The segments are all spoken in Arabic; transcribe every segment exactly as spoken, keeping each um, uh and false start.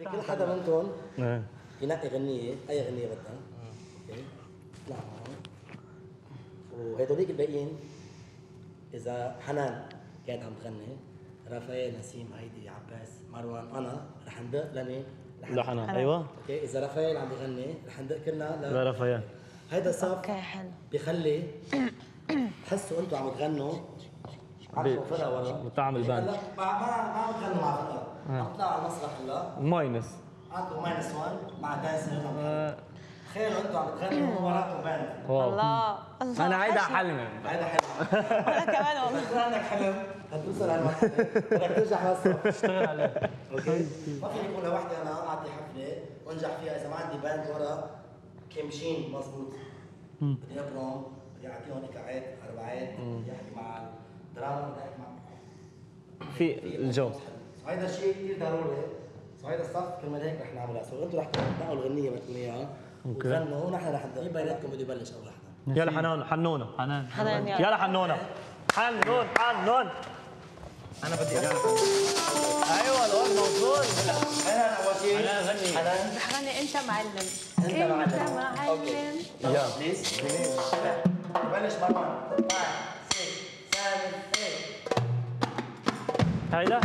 كل حدا منكم ينقي غنية، أي غنية بدها. أوكي. اطلع معهم. وهدوليك الباقيين إذا حنان كانت عم تغني، رافائيل، نسيم، هيدي، عباس، مروان، أنا رح ندق لمين؟ لحنان. أيوه. أوكي. إذا رافائيل عم بيغني رح ندق كلنا لا رافائيل. هيدا الصف بيخلي تحسوا أنتم عم تغنوا عندكم فرقة ورا بتعمل باند. ما ما ما عم تغنوا مع فرقة، عم تطلعوا على المسرح هلا ماينس عندكم ماينس واحد مع دانسر. تخيلوا انتم عم تغنوا وراكم باند. الله الله. انا هيدا حلمي. هيدا حلم. انا كمان والله. اذا عندك حلم هتوصل هالمرحله بدك ترجع هالصف اشتغل عليه. اوكي. ما فيني اكون لوحدي انا اعطي حفله وانجح فيها اذا ما عندي باند ورا كمشين مضبوط. بدي ابرم، بدي اعطيهم ايقاعات اربعات، بدي احكي مع الدراما، بدي احكي مع في الجو. هيدا شيء كثير ضروري. هيدا الصف كرمال هيك رح نعملها. سو انتم رح تنقوا الغنيه بدكم اياها وتغنوا ونحن رح نبدا. مين بيناتكم بده يبلش اول وحده؟ يلا حنان حنونه. حنان. حنان يلا. يلا حنونه. حنون حنون. انا بدي اغني. ايوه الوضع موصول. حنان اول شيء. حنان غني. حنان رح غني انت معلم. انت معلم. انت معلم. يلا بليز. بلش مروان. خمسة ستة سبعة ثمانية. هيدا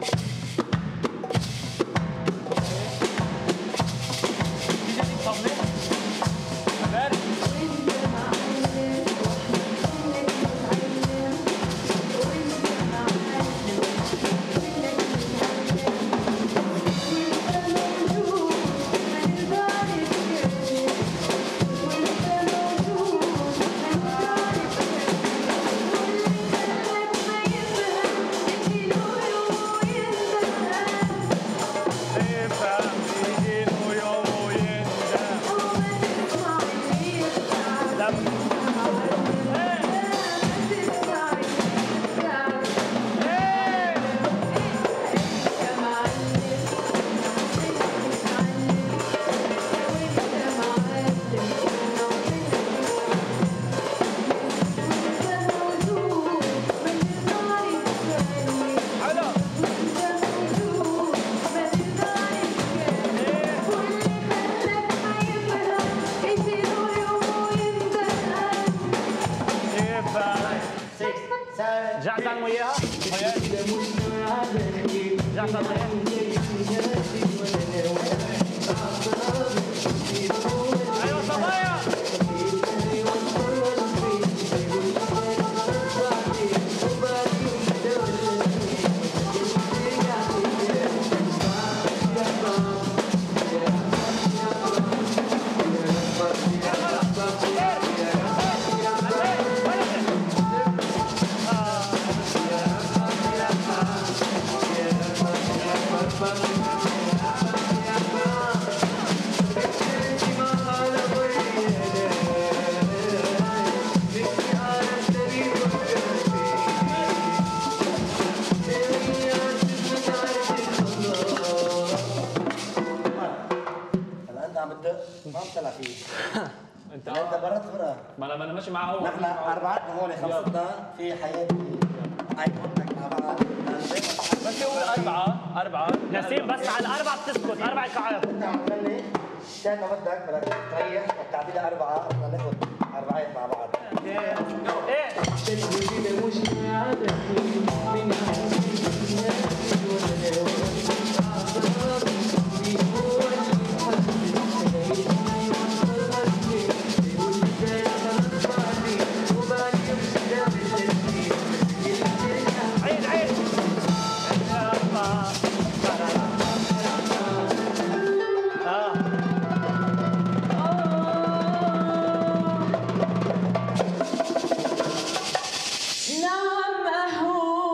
جعفر وياها؟ جعفر ايوه صبايا. ما بطلع فيه. انت انت برا الفرقه. ما انا ما انا ماشي معه هو. نحن اربعتنا هون خمستنا في حياتي اي كونتاكت مع بعض. بس يقول اربعه اربعه نسيم بس على الاربعه بتسكت اربع ايقاعات. انت عم تغني كان ما بدك بدك تريح وتعطي لي اربعه بدنا ناخذ اربعات مع بعض. ايه عيد عيد. نعم هو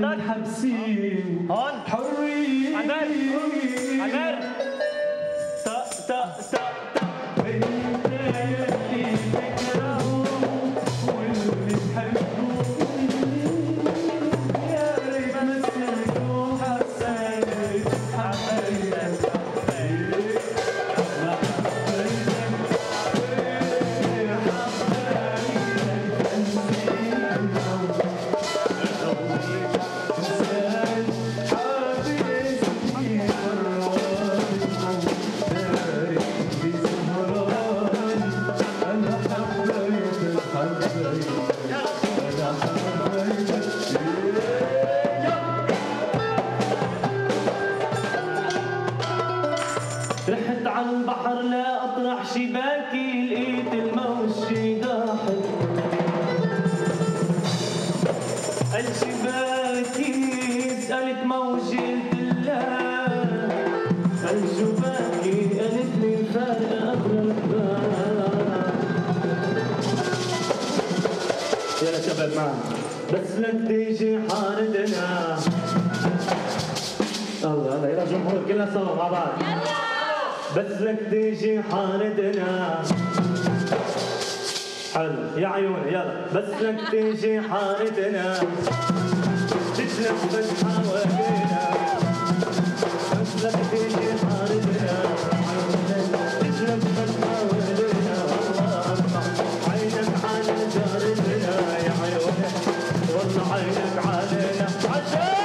صوتك حبسين هون حرين عمر عمر تا تا تا تا انت يلي تكرهه واللي تحبه يا ريت مسك وحسيت حبيتك رحت عالبحر لا اطرح شباكي لقيت الموج قاحل الشباكي سألت موجي قلت لها الشباكي قالت لي فارقة أغرب يلا شباب معنا بس لك تيجي حارتنا الله الله يلا جمهور كلنا سوا مع بعض بس لك تيجي حارتنا حلو يا عيوني يلا بس لك تيجي حارتنا تجلب بس حوالينا بس لك تيجي حارتنا تجلب بس حوالينا والله الله عينك على جارتنا يا عيوني والله عينك علينا عشان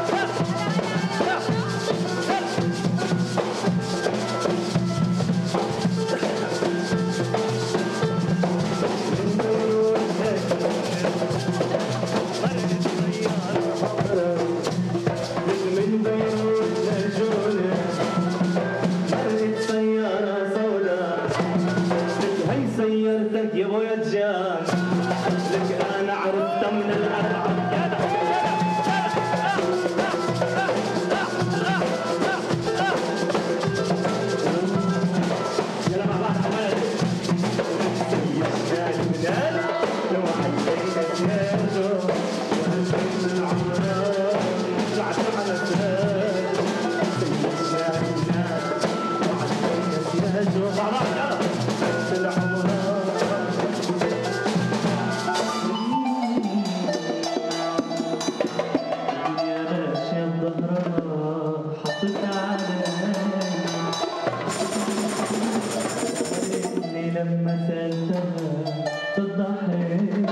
يا ابو يجان لك انا عرفت من الاربعه يلا مع بعض حماد يا المنال لو حبيت زياده وهالبيت العمران طلعت على الزهاد يا المنال لو حبيت زياده مع بعض يلا العمران لما سألتها تضحك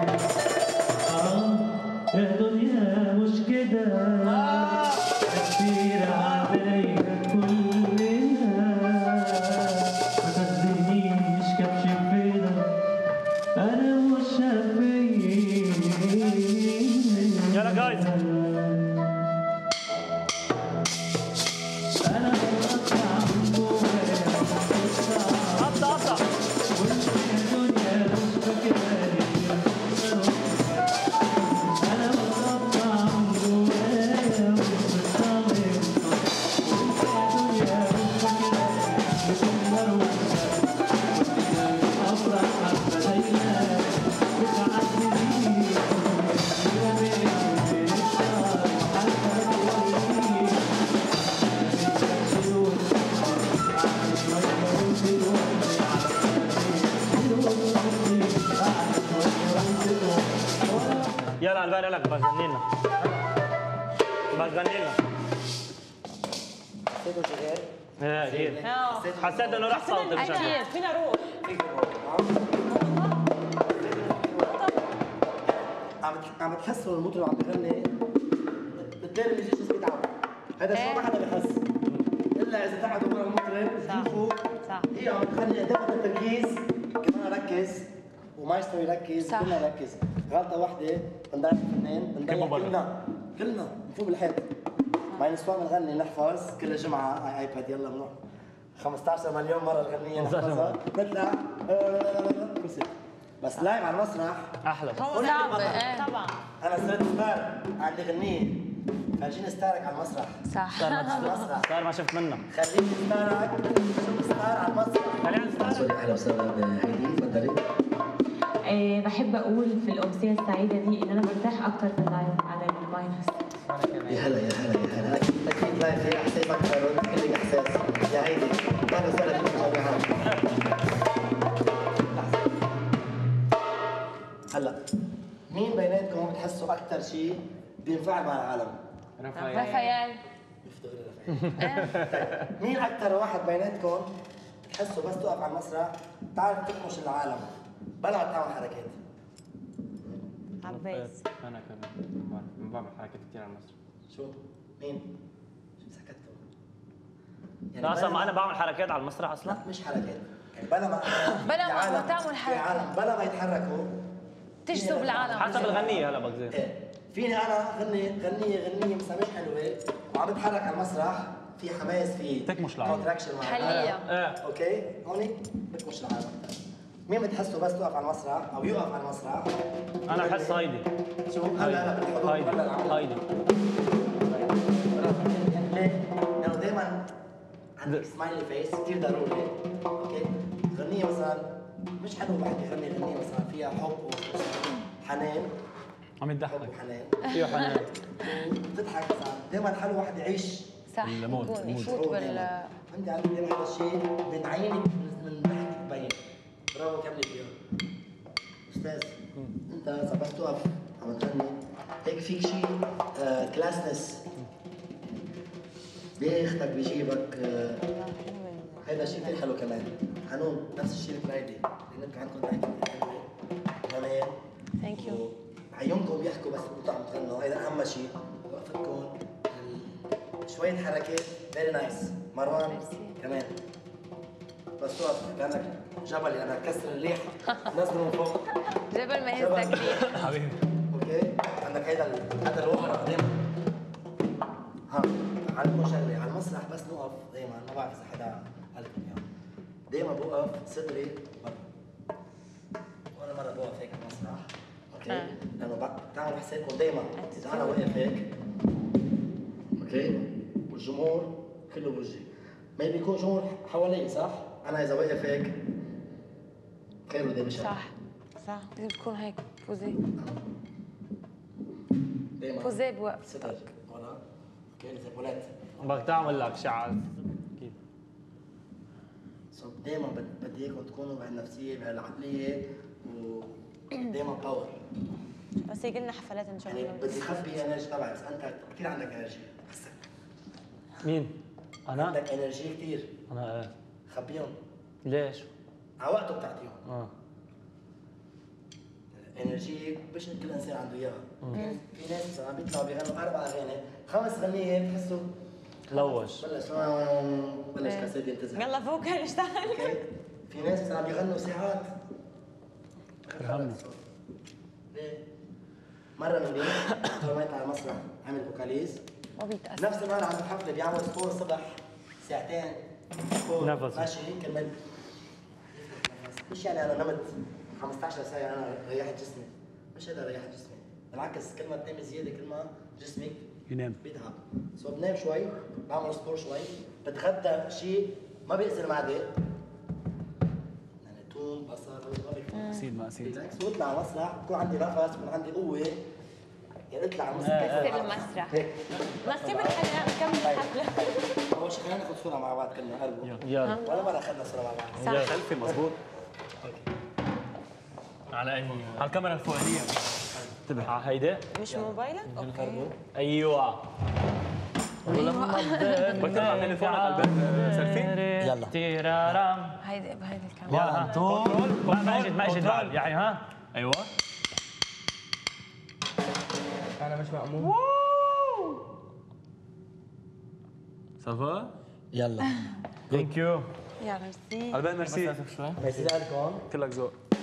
آه يا دنيا مش كده كتير علينا كلنا ما تاخدنيش كبش فينا أنا مش شايفين يلا جايز أنا بقطع من جوايا قطع قطع يلا الباري لك بغني لنا بغني لنا حسيته شغال؟ ايه اكيد حسيت انه راح صوت مش اكيد فينا نروح عم عم تحسوا المطرب عم بيغني بتلاقي اللي جسمه بيتعب هذا الشيء ما حدا بيحس الا اذا قعدوا ورا المطرب بشوفوا صح هي عم تخلي دقة التركيز كمان ركز ومايسترو يركز كلنا نركز غلطة واحدة بنضيع اثنين بنضيع كلنا كلنا نفوق بالحيط مع النسوان بنغني نحفظ كل جمعة اي ايباد يلا بنروح خمسة عشر مليون مرة الغنية نحفظها نطلع كرسي بس لايف على المسرح احلى صعب طبعا انا صرت ستار عندي غنية خليني ستارك على المسرح صح على المسرح صار ما شفت منه خليني ستارك ستار على المسرح خلينا ستار اهلا وسهلا بهيدي تفضلي أه بحب اقول في الامسيه السعيده دي ان انا برتاح اكتر في اللايف عن ماينس. يا هلا يا هلا يا هلا اكيد اكيد لا في احساس اكثر وانت كلك احساس يا هيدي ثاني سنه في الجامعه. هلا مين بيناتكم بتحسوا اكثر شيء بينفعل مع العالم؟ رافائيل. يفتغل رفايل. مين اكثر واحد بيناتكم بتحسوا بس تقف على المسرح بتعرف تكمش العالم بلا ما تعمل حركات؟ عباس. انا كمان ما بعمل حركات كثير على المسرح. شو؟ مين؟ شو سكتوا؟ لا اصلا ما انا بعمل حركات على المسرح اصلا. لا مش حركات، يعني بلا ما بلا ما في عالم- تعمل في حركات. عالم بلا ما يتحركوا تجذب العالم. حسب الغنية هلا بقى زين. ايه فيني انا غني غنية غنية مثلا مش حلوة وعم بتحرك على المسرح في حماس في تكمش العالم. كونتراكشن مع حلية. العالم. ايه اوكي هون بتكمش العالم. مين بتحسوا بس توقف على المسرح او يوقف على المسرح؟ انا بحس هايدي. شو هلا هلا بالحضور هايدي هلا العمل. هايدي. ليه؟ لانه دائما عندك سمايلي فيس كثير ضروري. اوكي؟ غنية مثلا مش حلو واحد يغني غنية مثلا فيها حب وحنان عم حب يضحك. وحنان فيه حنان. وتضحك مثلا دائما حلو واحد يعيش صح المود، يكون المود. يفوت بال فهمتي علي؟ دائما هذا الشيء بين عينك من ضحكك تبين. برافو كملي فيها. استاذ انت اذا بس تقف عم تغني هيك فيك شيء آه كلاسنس بياخدك بيجيبك آه هذا شيء كثير حلو كمان. حنون نفس الشيء مثل هيدي لانك عندكم ضحكه كثير حلوه كمان. ثانك يو. عيونكم بيحكوا بس انتوا عم تغنوا هذا اهم شيء. وقفتكم ال- شويه حركات فيري نايس. مروان كمان بس تقف كانك جبل يعني كسر الريح نزله من فوق. جبل ما يهزك كثير. حبيبي. اوكي عندك هيدا ال- هذا الوفر قدام. ها علمكم شغله على المسرح بس نوقف دائما ما بعرف اذا حدا قال لكم اياها. دائما بوقف صدري برا. وانا مره بوقف هيك على المسرح اوكي آه. لانه بتعملوا حسابكم دائما اذا انا واقف هيك اوكي والجمهور كله بوجهي ما بيكون جمهور حوالي صح؟ انا اذا واقف هيك خير ودي مش صح صح لازم تكون هيك بوزي دائما بوزي بوقف. صدر ورا اوكي زي بولات بدك تعمل لك شعر. اكيد. سو دائما بدي اياكم تكونوا بهالنفسيه بهالعقليه ودائما باور. بس يجي لنا حفلات ان شاء يعني الله. بدي اخبي انرجي تبعك بس انت كثير عندك انرجي بحسك مين؟ انا؟ عندك انرجي كثير انا ايه. خبيهم ليش؟ على وقته بتعطيهم. اه انرجي مش كل انسان عنده اياها. في ناس مثلا بيطلعوا بيغنوا اربع اغاني خمس غنية بتحسوا لوش. بلش بلش كاسات ينتزع. يلا فوق نشتغل. اوكي في ناس مثلا بيغنوا ساعات فهمني. ليه؟ مرة من اليوم دكتور ما يطلع على المسرح عمل فوكاليز ما بيتأثر. نفس النهار عند الحفلة بيعمل سبور الصبح ساعتين سبور نفس. ماشي كرمال مش يعني انا نمت خمسطعش ساعة انا ريحت جسمي مش هذا ريحت جسمي بالعكس كل ما تنام زيادة كل ما جسمك ينام. بيتعب سو بنام شوي بعمل سبور شوي بتغدى شيء ما بيأذي المعدة يعني توم بصل ما بيكون اكيد ما اكيد. بالعكس واطلع على المسرح بكون عندي نفس بكون عندي قوة يعني اطلع على المسرح كسر المسرح. هيك بس كمل حلقة كمل الحفلة. اول شيء خلينا ناخذ صورة مع بعض كلنا قربوا يلا. ولا مرة اخذنا صورة مع بعض صح. سيلفي مزبوط. على اي؟ على الكاميرا الفوقانية. انتبه على هيدي. مش موبايلك؟ اوكي. ايوه. ولما بدك ترفع تليفونك على الباب سيلفي. يلا. تيرارام. هيدي بهيدي الكاميرا. يلا انطول. ماجد ماجد بعد يعني ها. ايوه. انا مش مأمون. صافا. يلا ثانك يو. يا ميرسي. على البال ميرسي. ميرسي لكم كلك ذوق.